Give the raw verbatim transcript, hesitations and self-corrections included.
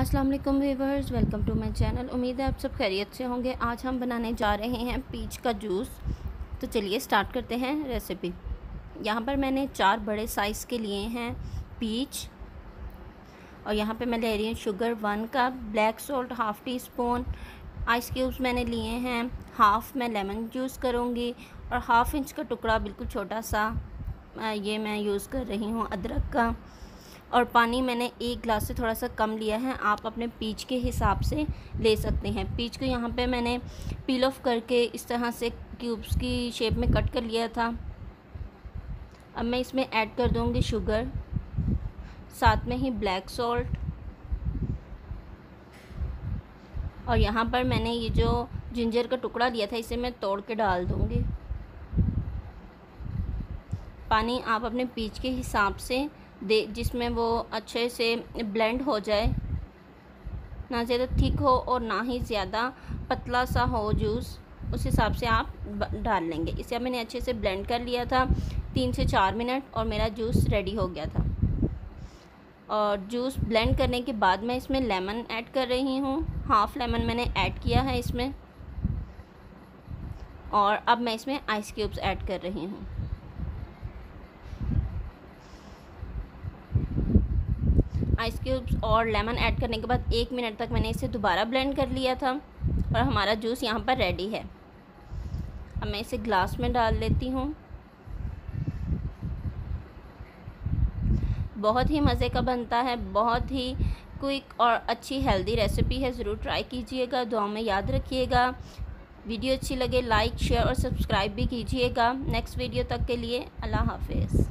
अस्सलाम वालेकुम viewers, welcome to my channel. उम्मीद है आप सब खैरियत से होंगे। आज हम बनाने जा रहे हैं पीच का जूस। तो चलिए स्टार्ट करते हैं रेसिपी। यहाँ पर मैंने चार बड़े साइज़ के लिए हैं पीच, और यहाँ पे मैं ले रही हूँ sugar one cup, black salt half teaspoon, ice cubes मैंने लिए हैं हाफ़। मैं लेमन जूस करूँगी और हाफ़ इंच का टुकड़ा बिल्कुल छोटा सा ये मैं यूज़ कर रही हूँ अदरक का। और पानी मैंने एक गिलास से थोड़ा सा कम लिया है, आप अपने पीच के हिसाब से ले सकते हैं। पीच को यहाँ पे मैंने पील ऑफ करके इस तरह से क्यूब्स की शेप में कट कर लिया था। अब मैं इसमें ऐड कर दूँगी शुगर, साथ में ही ब्लैक सॉल्ट, और यहाँ पर मैंने ये जो जिंजर का टुकड़ा लिया था इसे मैं तोड़ के डाल दूँगी। पानी आप अपने पीच के हिसाब से दे, जिसमें वो अच्छे से ब्लेंड हो जाए, ना ज़्यादा थिक हो और ना ही ज़्यादा पतला सा हो जूस, उस हिसाब से आप डाल लेंगे। इसे मैंने अच्छे से ब्लेंड कर लिया था तीन से चार मिनट और मेरा जूस रेडी हो गया था। और जूस ब्लेंड करने के बाद मैं इसमें लेमन ऐड कर रही हूँ, हाफ़ लेमन मैंने ऐड किया है इसमें। और अब मैं इसमें आइस क्यूब्स ऐड कर रही हूँ। आइस क्यूब्स और लेमन ऐड करने के बाद एक मिनट तक मैंने इसे दोबारा ब्लेंड कर लिया था और हमारा जूस यहाँ पर रेडी है। अब मैं इसे ग्लास में डाल लेती हूँ। बहुत ही मज़े का बनता है, बहुत ही क्विक और अच्छी हेल्दी रेसिपी है। ज़रूर ट्राई कीजिएगा, दुआ में याद रखिएगा। वीडियो अच्छी लगे लाइक शेयर और सब्सक्राइब भी कीजिएगा। नेक्स्ट वीडियो तक के लिए अल्लाह हाफ़िज़।